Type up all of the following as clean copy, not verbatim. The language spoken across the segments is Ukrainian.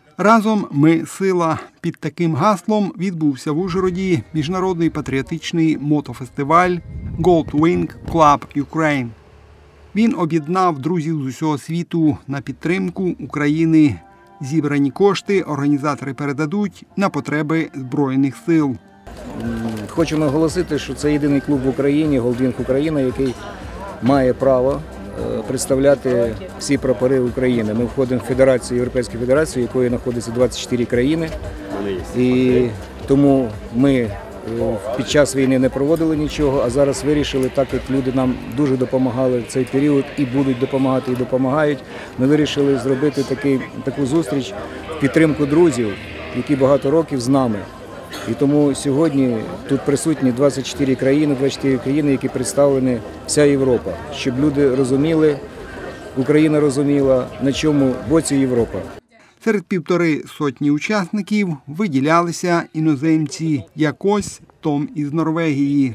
Разом ми сила. Під таким гаслом відбувся в Ужгороді міжнародний патріотичний мотофестиваль Gold Wing Club Ukraine. Він об'єднав друзів з усього світу на підтримку України. Зібрані кошти організатори передадуть на потреби Збройних сил. Хочемо оголосити, що це єдиний клуб в Україні, Gold Wing Україна, який має право представляти всі прапори України. Ми входимо в Федерацію, Європейську Федерацію, якої знаходиться 24 країни. І тому ми під час війни не проводили нічого, а зараз вирішили, так як люди нам дуже допомагали в цей період і будуть допомагати, і допомагають, ми вирішили зробити таку зустріч в підтримку друзів, які багато років з нами. І тому сьогодні тут присутні 24 країни, які представлені вся Європа, щоб люди розуміли, Україна розуміла, на чому боці Європа. Серед 150 учасників виділялися іноземці, як ось Том із Норвегії.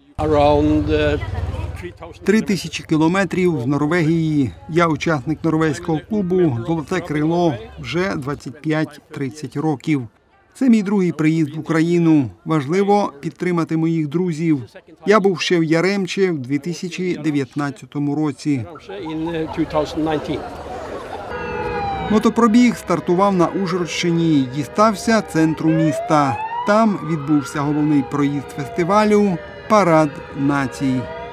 3000 кілометрів з Норвегії. Я учасник норвезького клубу «Золоте крило» вже 25-30 років. Це мій другий приїзд в Україну. Важливо підтримати моїх друзів. Я був ще в Яремче в 2019 році. Мотопробіг стартував на Ужгородщині і дістався центру міста. Там відбувся головний проїзд фестивалю «Парад націй».